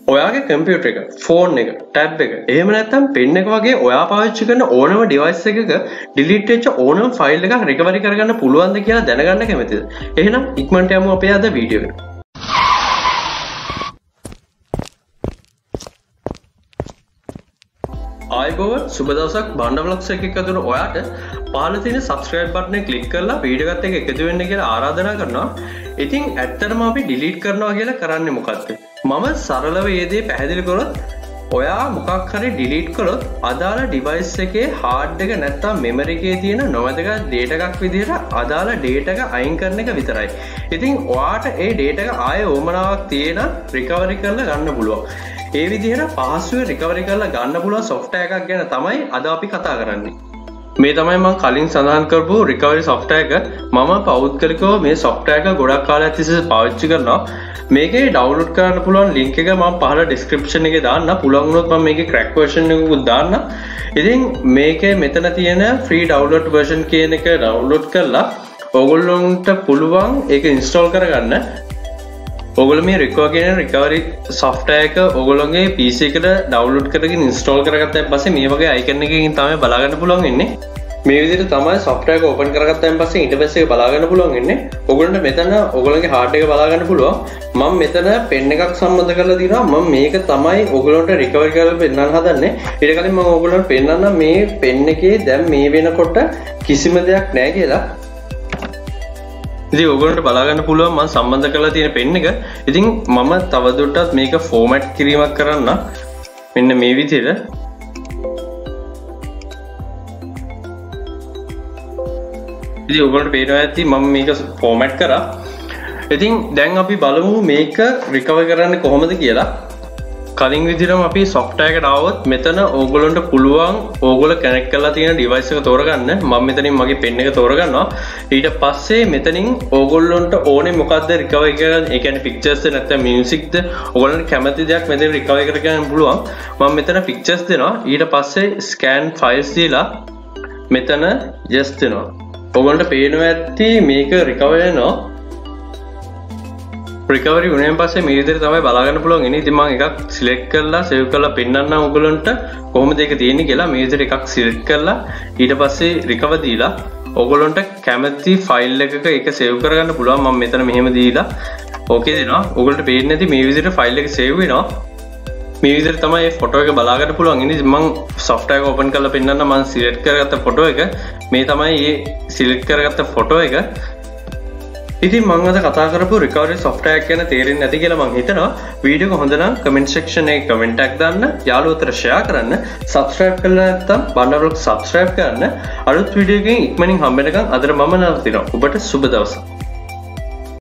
ඔයාගේ කම්පියුටර් එක, ෆෝන් එක, ටැබ් එක, එහෙම නැත්නම් පෙන් එක වගේ ඔයා පාවිච්චි කරන ඕනම ඩිවයිස් එකක ඩිලීට් වෙච්ච ඕනම ෆයිල් එකක් රිකවරි කරගන්න පුළුවන්ද කියලා දැනගන්න කැමතිද? එහෙනම් ඉක්මනට යමු අපේ අද වීඩියෝ එකට. ආයිබෝවන් සුබ දවසක් බණ්ඩ ව්ලොග්ස් එකක් අතර ඔයාට පහළ තියෙන subscribe button එක click කරලා වීඩියෝ එකත් එක්ක එකතු වෙන්න කියලා ආරාධනා කරනවා. ඉතින් ඇත්තටම අපි delete කරනවා කියලා කරන්නේ මොකක්ද? මම සරලව මේ දේ පැහැදිලි කරොත් ඔයා මොකක් හරි delete කළොත් අදාළ device එකේ hard එක නැත්තම් memory එකේ තියෙන නොවැදගත් data එකක් විදිහට අදාළ data එක අයින් කරන එක විතරයි. ඉතින් ඔයාට ඒ data එක ආයේ ඕමනාවක් තියෙන recovery කරලා ගන්න පුළුවන්. ඒ විදිහට පහසුවෙන් recovery කරලා ගන්න පුළුවන් software එකක් ගැන තමයි අද අපි කතා කරන්නේ. මේ තමයි මම කලින් සඳහන් කරපු recovery software එක. මම පෞද්ගලිකව මේ software එක ගොඩක් කාලයක් තිස්සේ පාවිච්චි කරනවා. මේකේ ඩවුන්ලෝඩ් කරන්න පුළුවන් ලින්ක් එක මම පහළ ඩිස්ක්‍රිප්ෂන් එකේ දාන්න. පුළුවන් වුණොත් මම මේකේ crack version එකකුත් දාන්න. ඉතින් මේකේ මෙතන තියෙන free download version කියන එක download කරලා ඔයගොල්ලන්ට පුළුවන් ඒක install කරගන්න. ඔයගොල්ලෝ මේ recovery software එක ඔයගොල්ලෝගේ PC එකට download කරගෙන install කරගත්තාන් පස්සේ මේ වගේ icon එකකින් තමයි බලා ගන්න පුළුවන් වෙන්නේ. මේ විදිහට තමයි software එක open කරගත්තාන් පස්සේ interface එක බලා ගන්න පුළුවන් වෙන්නේ. ඔයගොල්ලන්ට මෙතන ඔයගොල්ලන්ගේ hard එක බලා ගන්න පුළුවන්. මම මෙතන pen එකක් සම්බන්ධ කරලා දිනවා. මම මේක තමයි ඔයගොල්ලන්ට recovery කරලා පෙන්නන්න හදන්නේ. ඊට කලින් මම ඔයගොල්ලන්ට පෙන්නන්න මේ pen එකේ දැන් මේ වෙනකොට කිසිම දෙයක් නැහැ කියලා. ඉතින් ඔයගොල්ලන්ට බලා ගන්න පුළුවන් මම සම්බන්ධ කරලා තියෙන pen එක. ඉතින් මම තවදුරටත් මේක format කිරීමක් කරන්න. මෙන්න මේ විදිහට. ඉතින් ඔයගොල්ලන්ට පේනවා ඇති මම මේක format කරා. ඉතින් දැන් අපි බලමු මේක recover කරන්න කොහොමද කියලා. කලින් විදිහටම අපි software එකට ආවොත් මෙතන ඕගොල්ලන්ට පුළුවන් ඕගොල්ලෝ connect කරලා තියෙන device එක තෝරගන්න. මම මෙතනින් මගේ pen එක තෝරගන්නවා. ඊට පස්සේ මෙතනින් ඕගොල්ලන්ට ඕනේ මොකද්ද recover කරන්න. ඒ කියන්නේ pictures ද නැත්නම් music ද ඕගොල්ලන්ට කැමති දෙයක් මෙතන recover කරගන්න පුළුවන්. මම මෙතන pictures දෙනවා. ඊට පස්සේ scan files දීලා මෙතන yes දෙනවා. ඔයගොල්ලන්ට පේනවා ඇති මේක recover වෙනවා. recovery වුණාන් පස්සේ මේ විදිහට තමයි බලා ගන්න පුළුවන්. ඉතින් මම එකක් select කරලා save කරලා පෙන්නන්නම් ඔයගොල්ලන්ට කොහොමද ඒක තියෙන්නේ කියලා. මේ විදිහට එකක් select කරලා ඊට පස්සේ recover දීලා ඔයගොල්ලන්ට කැමති file එකක ඒක save කරගන්න පුළුවන්. මම මෙතන මෙහෙම දීලා okay දෙනවා. ඔයගොල්ලන්ට පේන්නේ නැති මේ විදිහට file එක save වෙනවා. මේ විදිහට තමයි මේ photo එක බලා ගන්න පුළුවන්. ඉතින් මම software එක open කරලා පෙන්නන්න. මම select කරගත්ත photo එක මේ තමයි මේ select කරගත්ත photo එක. ඉතින් මම අද කතා කරපු recovery software එක ගැන තේරෙන්නේ නැති කියලා මම හිතනවා. වීඩියෝ එක හොඳ නම් comment section එකේ comment එකක් දාන්න, යාළුවෝතර share කරන්න, subscribe කරලා නැත්නම් බණ්ඩ vlog subscribe කරන්න. අලුත් වීඩියෝ එකකින් ඉක්මනින් හම්බ වෙනකන් අදට මම නවතිනවා. ඔබට සුබ දවසක්.